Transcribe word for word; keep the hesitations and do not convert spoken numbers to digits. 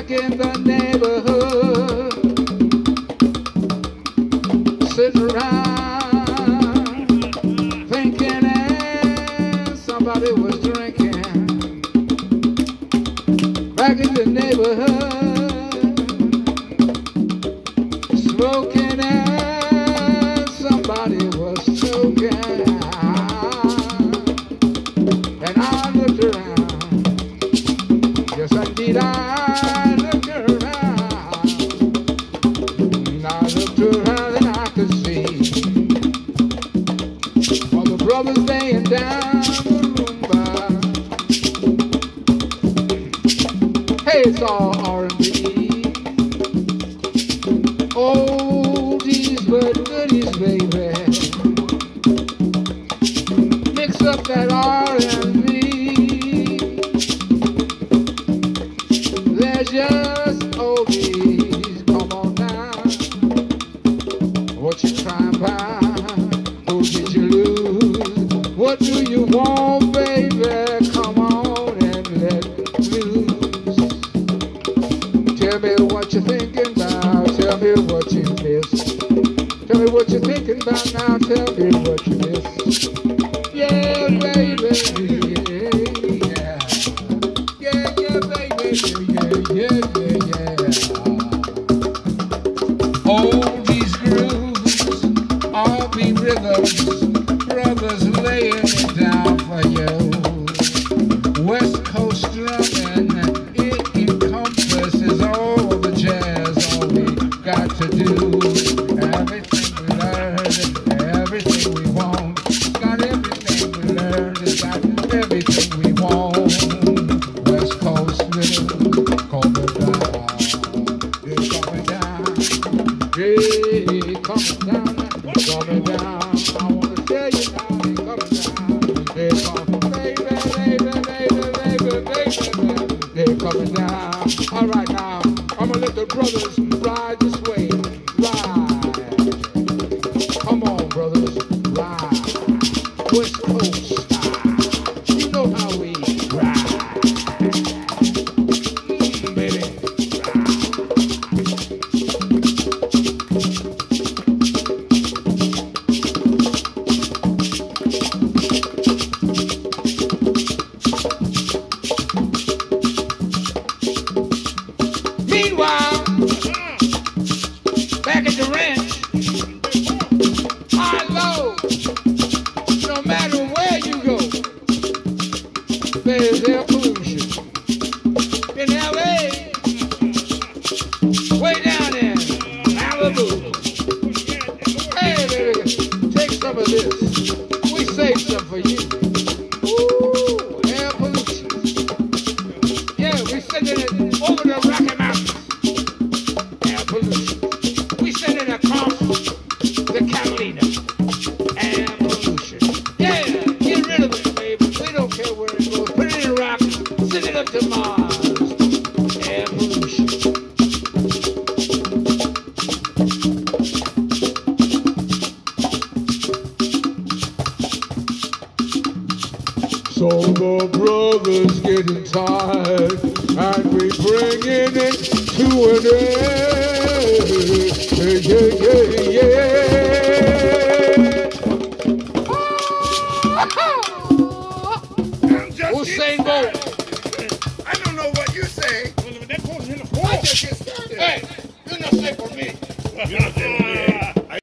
back in the neighborhood, sitting around thinking as somebody was drinking. Back in the neighborhood, smoking as somebody was smoking. And I looked around, yes indeed I looked around. And I looked around and I could see all the brothers laying down the Roomba. Hey, it's all R and B. Oldies but goodies, baby. Mix up that R and B. They're just oldies. Come on now. What you trying to buy? Who did you lose? What do you want, baby? Come on and let loose. Tell me what you're thinking about. Tell me what you miss. Tell me what you're thinking about now. Tell me what you miss. Yeah, baby. Yeah, yeah, yeah, baby. Yeah, yeah, yeah, yeah. All these grooves, all the rhythms, brothers laying it down for you. West Coast drumming, it encompasses all the jazz, all we got to do. Everything we learned, everything we want, got everything we learned, it's got everything we want. West Coast rhythm, coming down, it's coming down, yeah, coming down, it's coming down. I want to tell you now, it's coming down, it's coming, baby, baby, baby, baby, baby, they're coming down. All right now, I'm gonna let the brothers ride this way, ride. Come on, brothers, ride. West Coast style. You know how we ride. Mm, baby, meanwhile, back at the ranch, high low, no matter where you go, there's air pollution. In L A, way down in Malibu. Hey, baby, take some of this. We saved some for you. Ooh, air pollution. Yeah, we sending it over the Rocky Mountains. Air pollution. We send it across the Catalina. Air pollution. Yeah, get rid of it, baby. We don't care where it goes. Put it in a rocket. Send it up to Mars. Air pollution. So the brothers getting tired, and we bringing it to an end. Yeah, yeah, yeah. Usain Bolt. I don't know what you say. That goes in the floor. I just get started. Hey, you're not safe for me. You're not